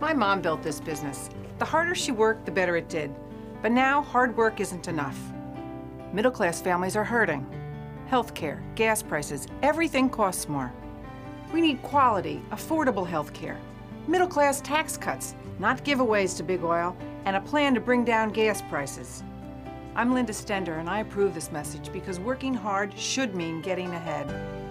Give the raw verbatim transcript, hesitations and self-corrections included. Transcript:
My mom built this business. The harder she worked, the better it did. But now, hard work isn't enough. Middle-class families are hurting. Healthcare, gas prices, everything costs more. We need quality, affordable healthcare, middle-class tax cuts, not giveaways to big oil, and a plan to bring down gas prices. I'm Linda Stender, and I approve this message because working hard should mean getting ahead.